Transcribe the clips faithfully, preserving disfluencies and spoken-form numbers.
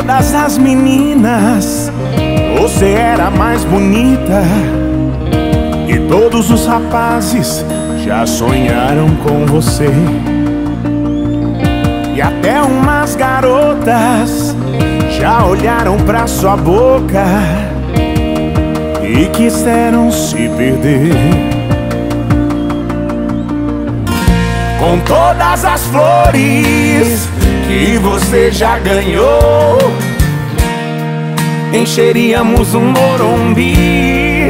todas as meninas, você era a mais bonita. E todos os rapazes já sonharam com você. E até umas garotas já olharam pra sua boca e quiseram se perder. Com todas as flores que você já ganhou, encheríamos um Morumbi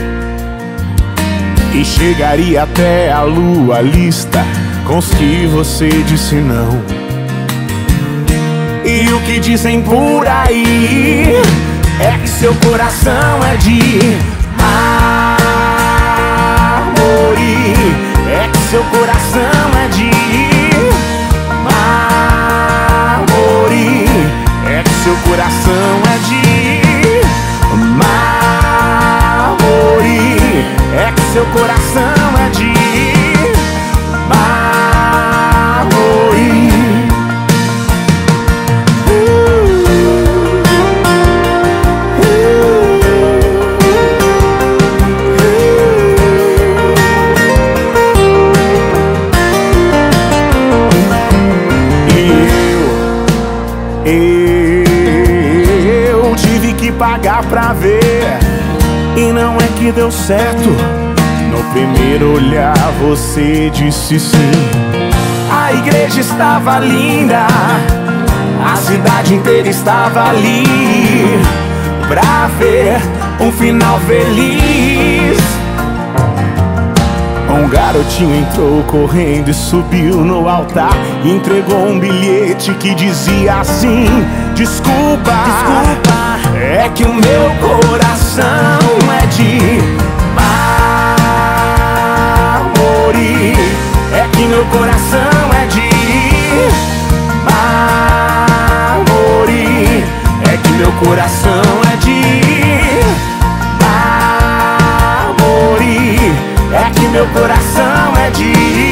e chegaria até a lua lista com os que você disse não. E o que dizem por aí é que seu coração é de mármore, é que seu coração é de mármore, é que seu coração é de mármore, é que seu coração é de mármore. Eu tive que pagar pra ver, e não é que deu certo. No primeiro olhar você disse sim. A igreja estava linda, a cidade inteira estava ali pra ver um final feliz. Um garotinho entrou correndo e subiu no altar e entregou um bilhete que dizia assim: desculpa, desculpa, é que o meu coração é de mármore, é que meu coração é de mármore, é que meu coração é de mármore, é que meu coração é de